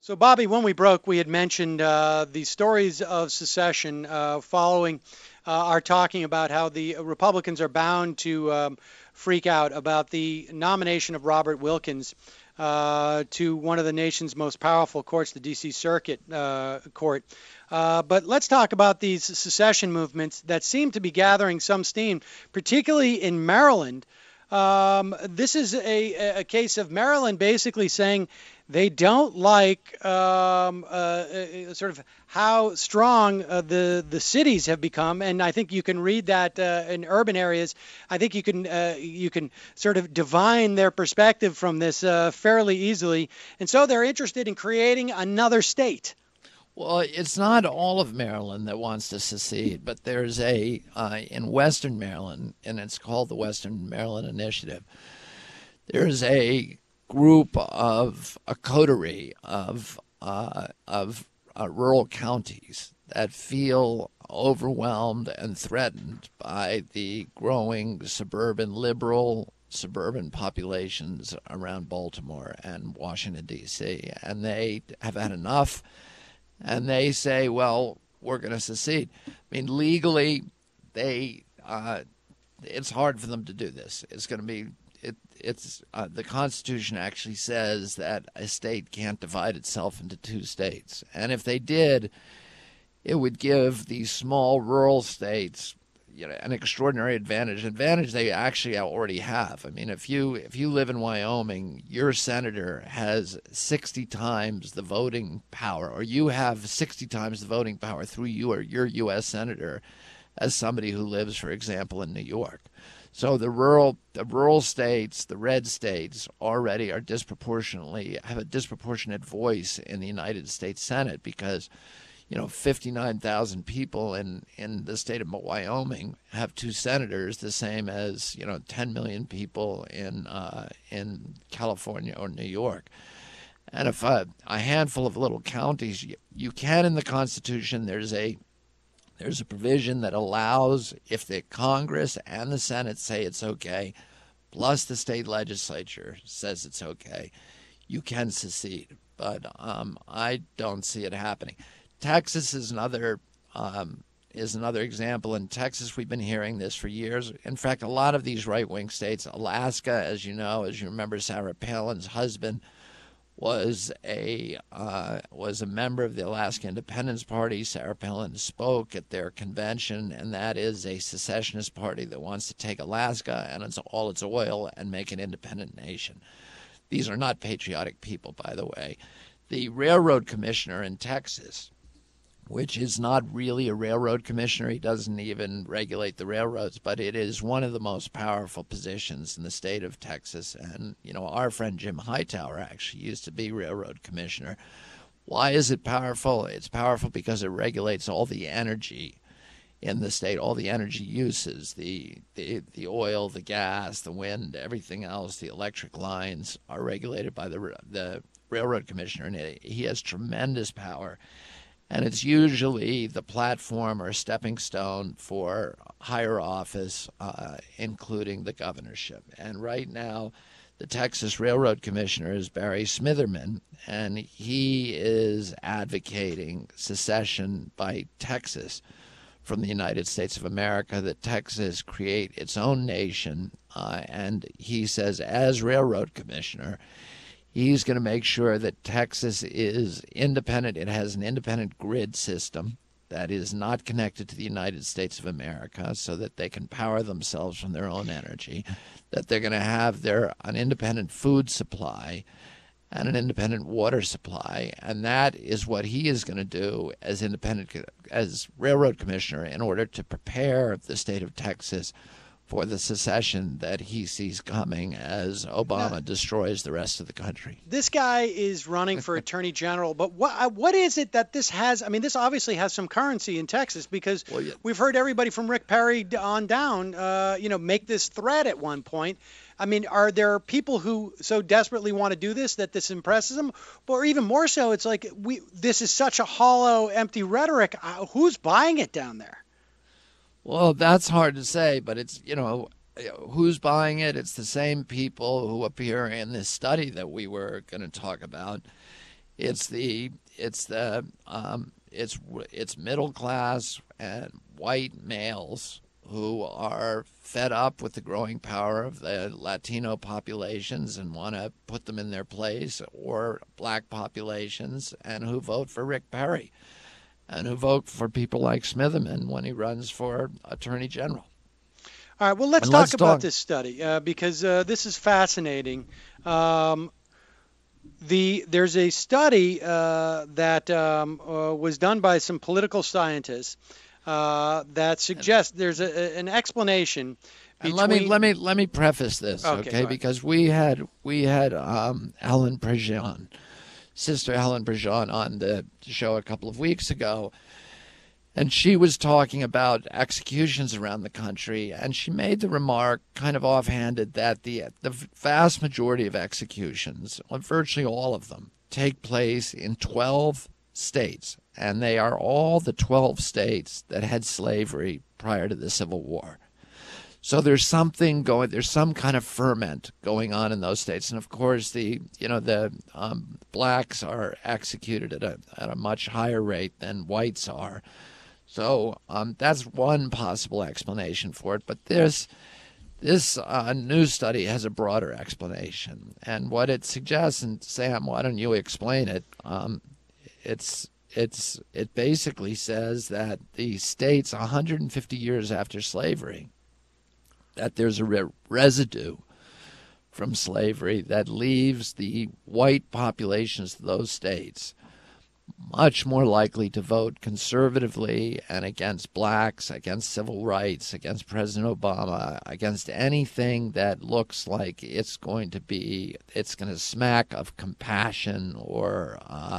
So, Bobby, when we broke, we had mentioned the stories of secession following our talking about how the Republicans are bound to freak out about the nomination of Robert Wilkins to one of the nation's most powerful courts, the D.C. Circuit Court. But let's talk about these secession movements that seem to be gathering some steam, particularly in Maryland. This is a case of Maryland basically saying they don't like sort of how strong the cities have become, and I think you can read that in urban areas. I think you can sort of divine their perspective from this fairly easily, and so they're interested in creating another state. Well, it's not all of Maryland that wants to secede, but there's a in Western Maryland, and it's called the Western Maryland Initiative. There's a group of a coterie of rural counties that feel overwhelmed and threatened by the growing suburban populations around Baltimore and Washington, D.C., and they have had enough, and they say, well, we're going to secede. I mean, legally, they it's hard for them to do this. It's going to be it's the Constitution actually says that a state can't divide itself into two states, and if they did, it would give these small rural states, an extraordinary advantage they actually already have. I mean, if you live in Wyoming, your senator has 60 times the voting power, or you have 60 times the voting power through your U.S. senator as somebody who lives, for example, in New York. So the rural states, the red states, already have a disproportionate voice in the United States Senate because 59,000 people in the state of Wyoming have two senators, the same as 10 million people in California or New York. And if a handful of little counties, you can, in the Constitution, there's a provision that allows, if the Congress and the Senate say it's okay, plus the state legislature says it's okay, you can secede. But I don't see it happening. Texas is another example. In Texas, we've been hearing this for years. In fact, a lot of these right-wing states, Alaska, as you remember, Sarah Palin's husband was a member of the Alaska Independence Party. Sarah Palin spoke at their convention, and that is a secessionist party that wants to take Alaska and all its oil and make an independent nation. These are not patriotic people, by the way. The railroad commissioner in Texas, which is not really a railroad commissioner. He doesn't even regulate the railroads, but it is one of the most powerful positions in the state of Texas. And, our friend Jim Hightower actually used to be railroad commissioner. Why is it powerful? It's powerful because it regulates all the energy in the state, all the energy uses, the oil, the gas, the wind, everything else, the electric lines are regulated by the railroad commissioner, and he has tremendous power. And it's usually the platform or stepping stone for higher office, including the governorship. And right now, the Texas Railroad Commissioner is Barry Smitherman, and he is advocating secession by Texas from the United States of America, that Texas create its own nation. And he says, as railroad commissioner, he's going to make sure that Texas is independent. It has an independent grid system that is not connected to the United States of America, so that they can power themselves from their own energy, that they're going to have an independent food supply and an independent water supply. And that is what he is going to do as railroad commissioner in order to prepare the state of Texas for the secession that he sees coming as Obama destroys the rest of the country. This guy is running for attorney general, but what is it that this has? I mean, this obviously has some currency in Texas because we've heard everybody from Rick Perry on down, make this threat at one point. I mean, are there people who so desperately want to do this that this impresses them? Or even more so, it's like this is such a hollow, empty rhetoric. Who's buying it down there? Well, that's hard to say, but it's, who's buying it? It's the same people who appear in this study that we were going to talk about. It's it's middle class and white males who are fed up with the growing power of the Latino populations and want to put them in their place, or black populations, and who vote for Rick Perry and who vote for people like Smitherman when he runs for Attorney General. All right, well, let's talk about this study because this is fascinating. There's a study that was done by some political scientists that suggests there's an explanation. And let me preface this, okay? Because we had Helen Prejean, Sister Helen Prejean, on the show a couple of weeks ago, and she was talking about executions around the country, and she made the remark, kind of offhanded, that the vast majority of executions, virtually all of them, take place in 12 states, and they are all the 12 states that had slavery prior to the Civil War. So there's some kind of ferment going on in those states, and of course the blacks are executed at a much higher rate than whites are. So that's one possible explanation for it. But this new study has a broader explanation, and what it suggests, and Sam, why don't you explain it? It basically says that the states 150 years after slavery, that there's a residue from slavery that leaves the white populations of those states much more likely to vote conservatively and against blacks, against civil rights, against President Obama, against anything that looks like it's going to smack of compassion or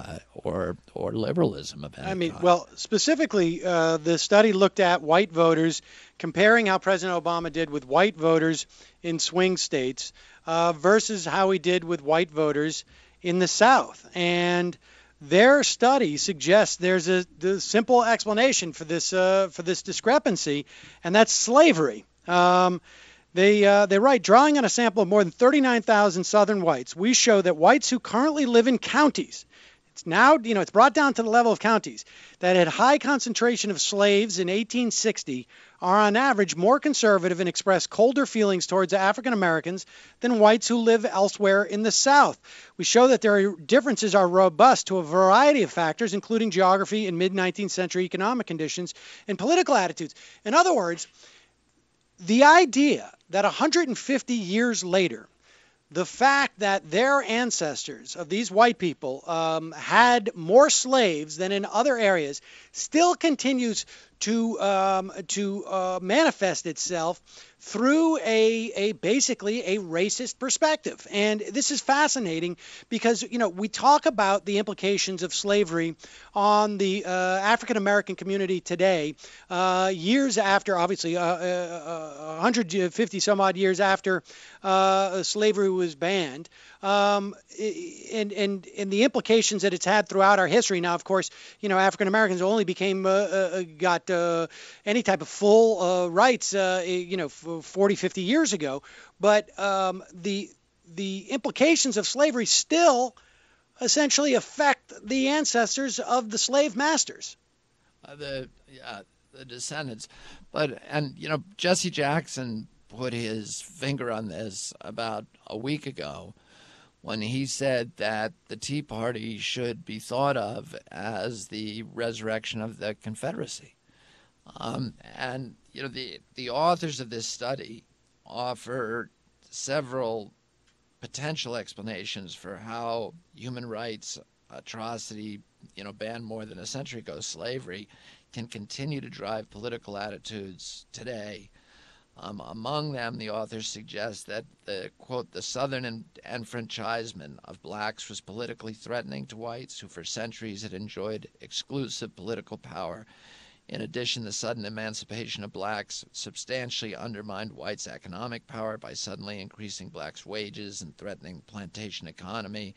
liberalism of any kind. Well, specifically, the study looked at white voters, comparing how President Obama did with white voters in swing states versus how he did with white voters in the South. And their study suggests there's the simple explanation for this discrepancy, and that's slavery. They write, drawing on a sample of more than 39,000 Southern whites, we show that whites who currently live in counties, it's now, it's brought down to the level of counties, that had high concentration of slaves in 1860 are on average more conservative and express colder feelings towards African Americans than whites who live elsewhere in the South. We show that their differences are robust to a variety of factors, including geography and mid-19th century economic conditions and political attitudes. In other words, the idea that 150 years later, the fact that their ancestors of these white people had more slaves than in other areas still continues to manifest itself through basically a racist perspective. And this is fascinating because, we talk about the implications of slavery on the African American community today, years after, obviously, 150 some odd years after slavery was banned, and the implications that it's had throughout our history. Now, of course, African Americans only got any type of full rights, 40, 50 years ago. But the implications of slavery still essentially affect the ancestors of the slave masters. The descendants. And Jesse Jackson put his finger on this about a week ago when he said that the Tea Party should be thought of as the resurrection of the Confederacy. And the authors of this study offer several potential explanations for how human rights atrocity, banned more than a century ago, slavery, can continue to drive political attitudes today. Among them, the authors suggest that the Southern enfranchisement of blacks was politically threatening to whites who for centuries had enjoyed exclusive political power. In addition, the sudden emancipation of blacks substantially undermined whites' economic power by suddenly increasing blacks' wages and threatening the plantation economy.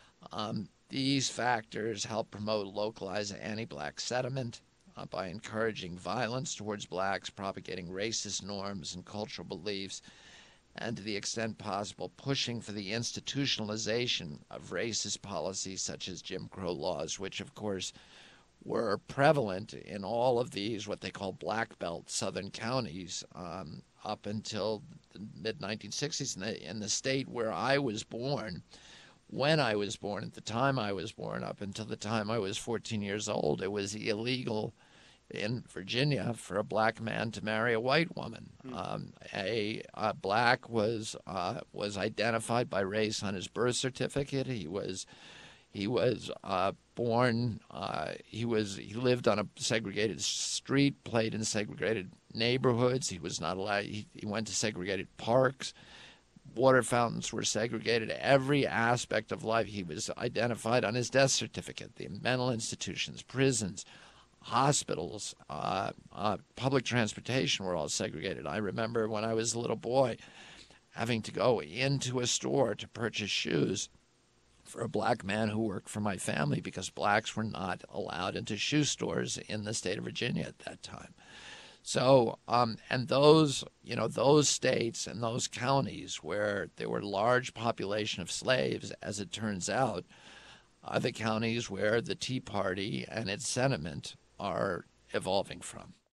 These factors help promote localized anti-black sentiment by encouraging violence towards blacks, propagating racist norms and cultural beliefs, and to the extent possible, pushing for the institutionalization of racist policies such as Jim Crow laws, which, of course, were prevalent in all of these, what they call black belt southern counties, up until the mid 1960s. In the state where I was born, when I was born, at the time I was born, up until the time I was 14 years old, it was illegal in Virginia for a black man to marry a white woman. A black was identified by race on his birth certificate. He born. He lived on a segregated street, played in segregated neighborhoods. He was not allowed. He went to segregated parks. Water fountains were segregated. Every aspect of life, he was identified on his death certificate. The mental institutions, prisons, hospitals, public transportation were all segregated. I remember when I was a little boy having to go into a store to purchase shoes for a black man who worked for my family because blacks were not allowed into shoe stores in the state of Virginia at that time. So, and those states and those counties where there were large population of slaves, as it turns out, are the counties where the Tea Party and its sentiment are evolving from.